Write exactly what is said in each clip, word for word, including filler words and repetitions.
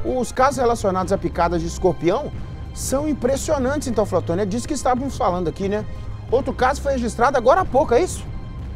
Os casos relacionados a picadas de escorpião são impressionantes, então, Flotônia. É disso que estávamos falando aqui, né? Outro caso foi registrado agora há pouco, é isso?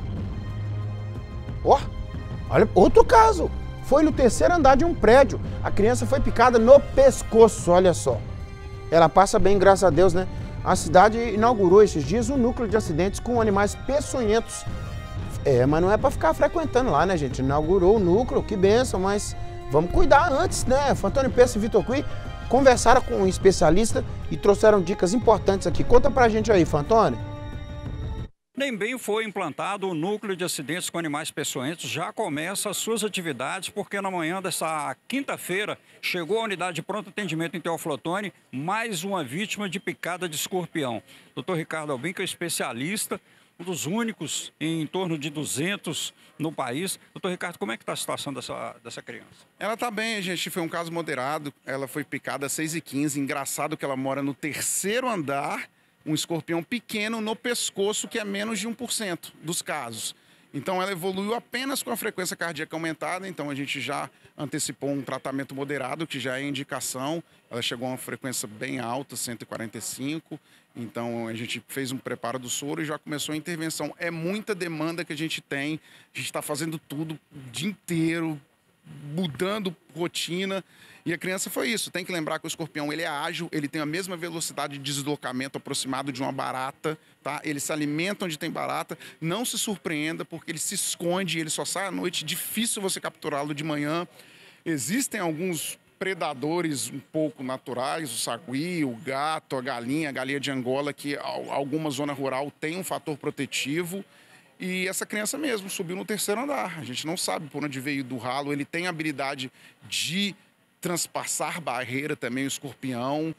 Ó, oh, olha, outro caso. Foi no terceiro andar de um prédio. A criança foi picada no pescoço, olha só. Ela passa bem, graças a Deus, né? A cidade inaugurou esses dias um núcleo de acidentes com animais peçonhentos. É, mas não é para ficar frequentando lá, né, gente? Inaugurou o núcleo, que benção, mas vamos cuidar antes, né? Fantônio Peço e Vitor Cui conversaram com um especialista e trouxeram dicas importantes aqui. Conta pra gente aí, Fantônio. Também foi implantado o núcleo de acidentes com animais peçonhentos, já começa as suas atividades, porque na manhã dessa quinta-feira chegou a unidade de pronto atendimento em Teoflotone, mais uma vítima de picada de escorpião. doutor Ricardo Albim, que é especialista, um dos únicos em torno de duzentos no país. doutor Ricardo, como é que está a situação dessa, dessa criança? Ela está bem, gente, foi um caso moderado, ela foi picada às seis e quinze, engraçado que ela mora no terceiro andar, um escorpião pequeno no pescoço, que é menos de um por cento dos casos. Então, ela evoluiu apenas com a frequência cardíaca aumentada, então a gente já antecipou um tratamento moderado, que já é indicação. Ela chegou a uma frequência bem alta, cento e quarenta e cinco, então a gente fez um preparo do soro e já começou a intervenção. É muita demanda que a gente tem, a gente está fazendo tudo o dia inteiro, mudando rotina. E a criança foi isso. Tem que lembrar que o escorpião ele é ágil, ele tem a mesma velocidade de deslocamento aproximado de uma barata, tá? Ele se alimenta onde tem barata. Não se surpreenda, porque ele se esconde, ele só sai à noite. Difícil você capturá-lo de manhã. Existem alguns predadores um pouco naturais, o sagui, o gato, a galinha, a galinha de Angola, que alguma zona rural tem um fator protetivo. E essa criança mesmo subiu no terceiro andar. A gente não sabe por onde veio do ralo. Ele tem a habilidade de transpassar barreira também, o escorpião.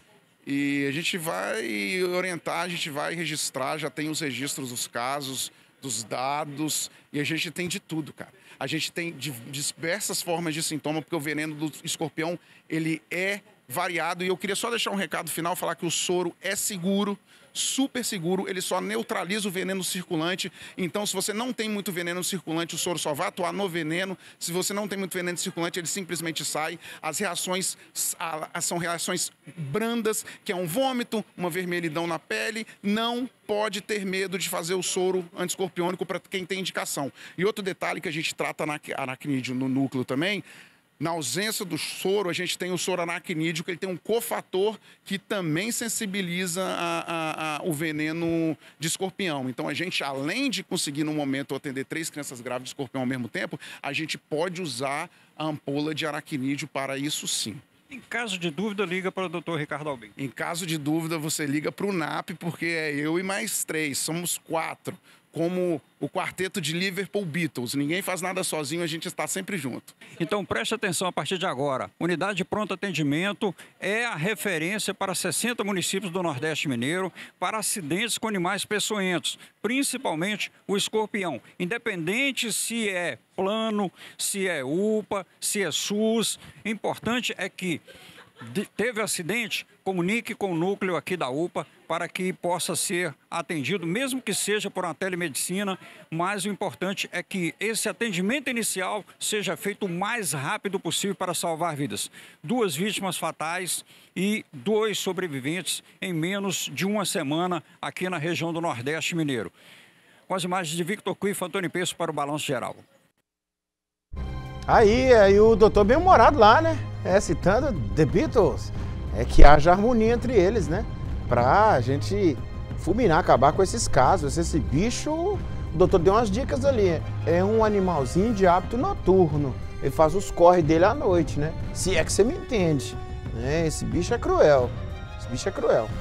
E a gente vai orientar, a gente vai registrar, já tem os registros dos casos, dos dados, e a gente tem de tudo, cara. A gente tem diversas formas de sintoma, porque o veneno do escorpião, ele é variado. E eu queria só deixar um recado final, falar que o soro é seguro, super seguro, ele só neutraliza o veneno circulante. Então, se você não tem muito veneno circulante, o soro só vai atuar no veneno. Se você não tem muito veneno circulante, ele simplesmente sai. As reações são reações brandas, que é um vômito, uma vermelhidão na pele. Não pode ter medo de fazer o soro antiescorpiônico para quem tem indicação. E outro detalhe que a gente trata aracnídeo no núcleo também, na ausência do soro, a gente tem o soro aracnídeo, que ele tem um cofator que também sensibiliza a, a, a, o veneno de escorpião. Então, a gente, além de conseguir, no momento, atender três crianças grávidas de escorpião ao mesmo tempo, a gente pode usar a ampola de aracnídeo para isso, sim. Em caso de dúvida, liga para o doutor Ricardo Albim. Em caso de dúvida, você liga para o N A P, porque é eu e mais três, somos quatro. Como o quarteto de Liverpool Beatles. Ninguém faz nada sozinho, a gente está sempre junto. Então preste atenção a partir de agora. Unidade de pronto atendimento é a referência para sessenta municípios do Nordeste Mineiro para acidentes com animais peçonhentos, principalmente o escorpião. Independente se é plano, se é U P A, se é SUS, importante é que teve acidente, comunique com o núcleo aqui da U P A para que possa ser atendido, mesmo que seja por uma telemedicina, mas o importante é que esse atendimento inicial seja feito o mais rápido possível para salvar vidas. Duas vítimas fatais e dois sobreviventes em menos de uma semana aqui na região do Nordeste Mineiro. Com as imagens de Vitor Cui e Fantônio Peço para o Balanço Geral. Aí, aí o doutor bem-humorado lá, né? É, citando The Beatles. É que haja harmonia entre eles, né? Pra gente fulminar, acabar com esses casos. Esse bicho, o doutor deu umas dicas ali. É um animalzinho de hábito noturno. Ele faz os corre dele à noite, né? Se é que você me entende. Né? Esse bicho é cruel. Esse bicho é cruel.